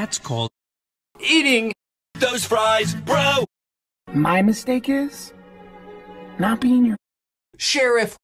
That's called eating those fries, bro! My mistake is not being your... Sheriff,